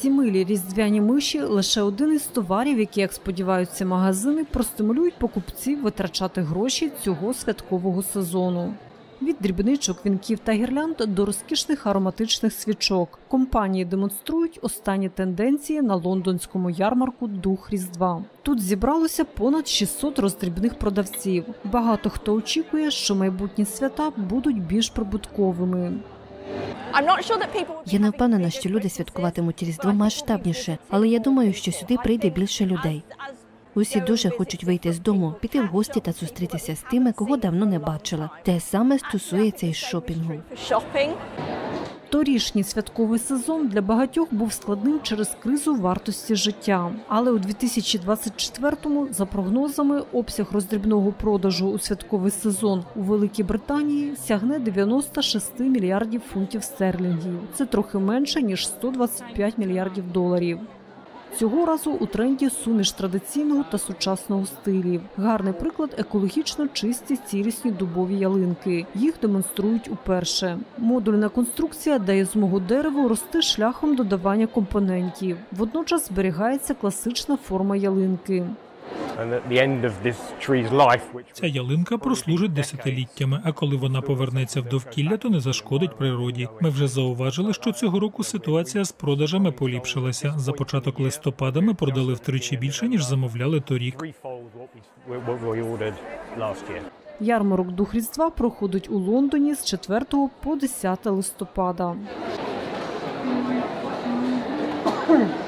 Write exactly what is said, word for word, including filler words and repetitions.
Ці милі різдвяні миші – лише один із товарів, які, як сподіваються магазини, простимулюють покупців витрачати гроші цього святкового сезону. Від дрібничок, вінків та гірлянд до розкішних ароматичних свічок. Компанії демонструють останні тенденції на лондонському ярмарку «Дух Різдва». Тут зібралося понад шістсот роздрібних продавців. Багато хто очікує, що майбутні свята будуть більш прибутковими. Я не впевнена, що люди святкуватимуть Різдво масштабніше, але я думаю, що сюди прийде більше людей. Усі дуже хочуть вийти з дому, піти в гості та зустрітися з тими, кого давно не бачила. Те саме стосується і шопінгу. Торішній святковий сезон для багатьох був складним через кризу вартості життя. Але у дві тисячі двадцять четвертому, за прогнозами, обсяг роздрібного продажу у святковий сезон у Великій Британії сягне дев'яносто шість мільярдів фунтів стерлінгів. Це трохи менше, ніж сто двадцять п'ять мільярдів доларів. Цього разу у тренді суміш традиційного та сучасного стилів. Гарний приклад – екологічно чисті, цілісні дубові ялинки. Їх демонструють уперше. Модульна конструкція дає змогу дереву рости шляхом додавання компонентів. Водночас зберігається класична форма ялинки. Ця ялинка прослужить десятиліттями, а коли вона повернеться в довкілля, то не зашкодить природі. Ми вже зауважили, що цього року ситуація з продажами поліпшилася. За початок листопада ми продали втричі більше, ніж замовляли торік. Ярмарок «Дух Різдва» проходить у Лондоні з четвертого по десяте листопада.